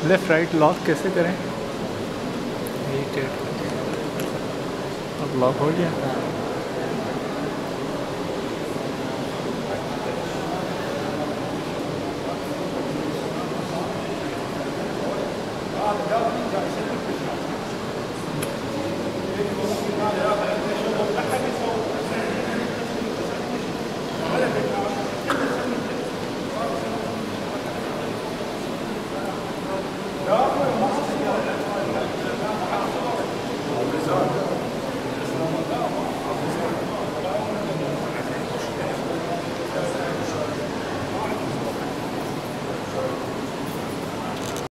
Left right lock कैसे करें? ये क्या? अब लॉक हो गया।